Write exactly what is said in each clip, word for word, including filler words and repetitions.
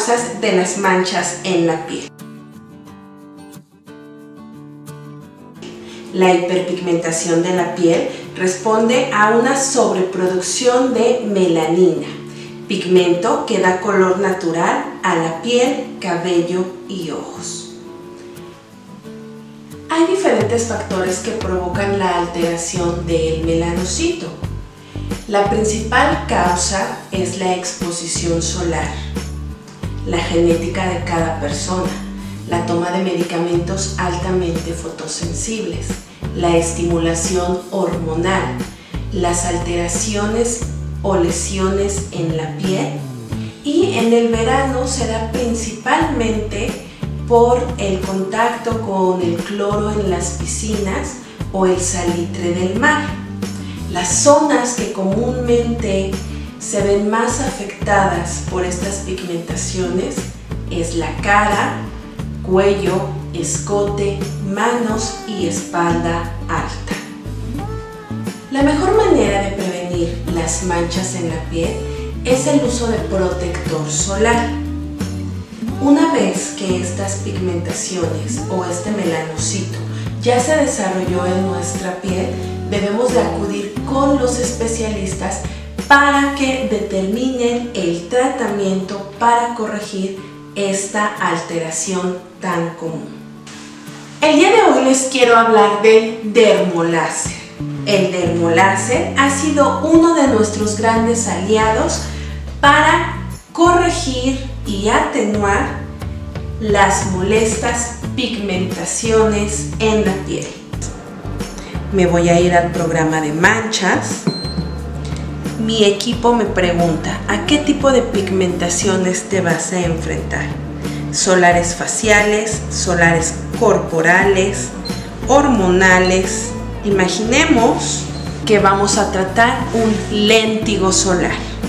causas de las manchas en la piel. La hiperpigmentación de la piel responde a una sobreproducción de melanina, pigmento que da color natural a la piel, cabello y ojos. Hay diferentes factores que provocan la alteración del melanocito. La principal causa es la exposición solar, la genética de cada persona, la toma de medicamentos altamente fotosensibles, la estimulación hormonal, las alteraciones o lesiones en la piel, y en el verano se da principalmente por el contacto con el cloro en las piscinas o el salitre del mar. Las zonas que comúnmente se ven más afectadas por estas pigmentaciones es la cara, cuello, escote, manos y espalda alta. La mejor manera de prevenir las manchas en la piel es el uso de protector solar. Una vez que estas pigmentaciones o este melanocito ya se desarrolló en nuestra piel, debemos de acudir con los especialistas para que determinen el tratamiento para corregir esta alteración tan común. El día de hoy les quiero hablar del dermoláser. El dermoláser ha sido uno de nuestros grandes aliados para corregir y atenuar las molestas pigmentaciones en la piel. Me voy a ir al programa de manchas. Mi equipo me pregunta: ¿a qué tipo de pigmentaciones te vas a enfrentar? Solares faciales, solares corporales, hormonales. Imaginemos que vamos a tratar un léntigo solar.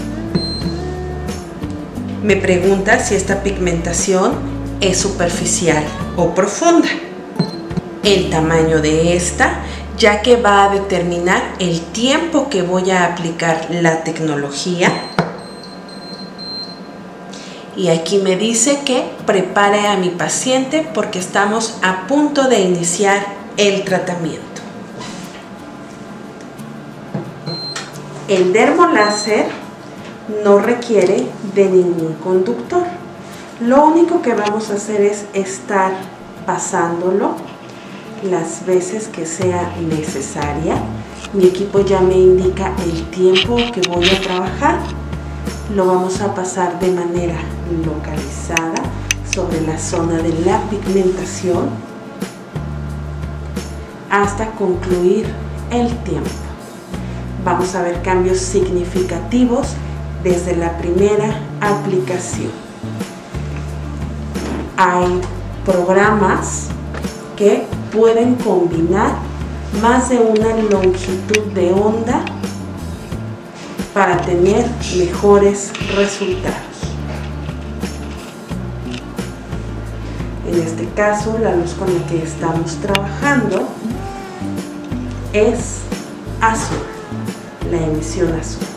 Me pregunta si esta pigmentación es superficial o profunda. El tamaño de esta, ya que va a determinar el tiempo que voy a aplicar la tecnología. Y aquí me dice que prepare a mi paciente porque estamos a punto de iniciar el tratamiento. El dermoláser no requiere de ningún conductor. Lo único que vamos a hacer es estar pasándolo las veces que sea necesaria. Mi equipo ya me indica el tiempo que voy a trabajar. Lo vamos a pasar de manera localizada sobre la zona de la pigmentación hasta concluir el tiempo. Vamos a ver cambios significativos desde la primera aplicación. Hay programas que pueden combinar más de una longitud de onda para tener mejores resultados. En este caso, la luz con la que estamos trabajando es azul, la emisión azul.